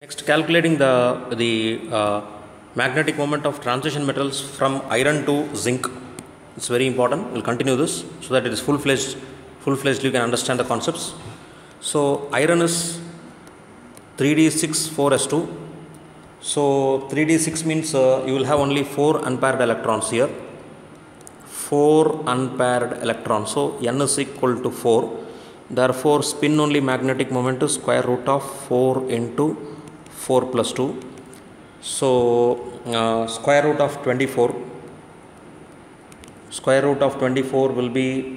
Next, calculating the magnetic moment of transition metals from iron to zinc. It's very important. We'll continue this so that it is full-fledged. You can understand the concepts. So iron is 3d6 4s2. So 3d6 means you will have only 4 unpaired electrons here. 4 unpaired electrons. So n is equal to 4. Therefore, spin only magnetic moment is square root of 4 into 4 plus 2. So square root of 24. Square root of 24 will be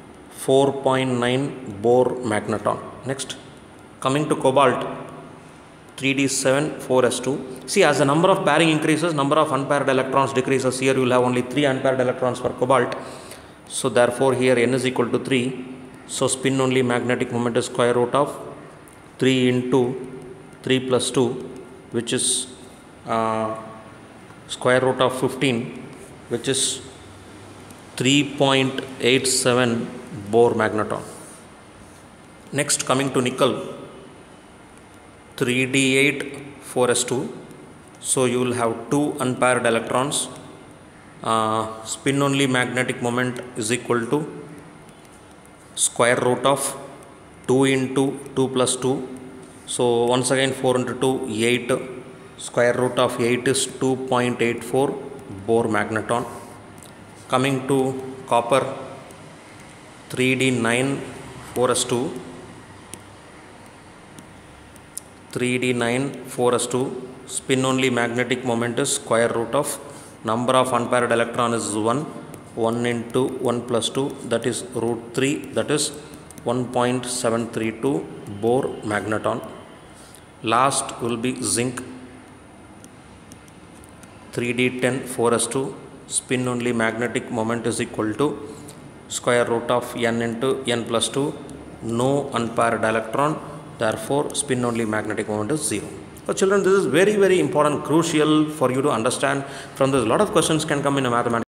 4.9 Bohr magneton. Next, coming to cobalt, 3d7 4s2. See, as the number of pairing increases, number of unpaired electrons decreases. Here you will have only 3 unpaired electrons for cobalt. So therefore here n is equal to 3. So spin only magnetic moment is square root of 3 into 3 plus 2, which is square root of 15, which is 3.87 Bohr magneton. Next, coming to nickel, 3d8 4s2. So you will have 2 unpaired electrons. Spin only magnetic moment is equal to square root of 2 into 2 plus 2. So once again 4 into 2, 8. Square root of 8 is 2.84 Bohr magneton. Coming to copper, 3d9 4s2. 3d9 4s2. Spin only magnetic moment is square root of number of unpaired electron is 1. 1 into 1 plus 2, that is root 3, that is 1.732 Bohr magneton. Last will be zinc, 3d10 4s2. Spin only magnetic moment is equal to square root of n into n plus 2. No unpaired electron, therefore spin only magnetic moment is 0. So children, this is very important, crucial for you to understand. From this, a lot of questions can come in a mathematics.